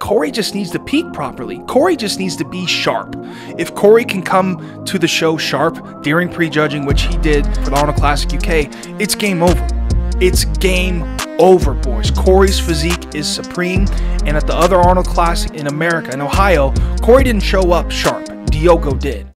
Corey just needs to peak properly. Corey just needs to be sharp. If Corey can come to the show sharp during prejudging, which he did for the Arnold Classic UK, it's game over. It's game over, boys. Corey's physique is supreme. And at the other Arnold Classic in America, in Ohio, Corey didn't show up sharp. Diogo did.